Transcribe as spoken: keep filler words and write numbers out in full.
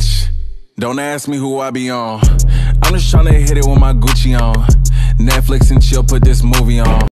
bitch. Don't ask me who I be on. I'm just tryna hit it with my Gucci on. Netflix and chill, put this movie on.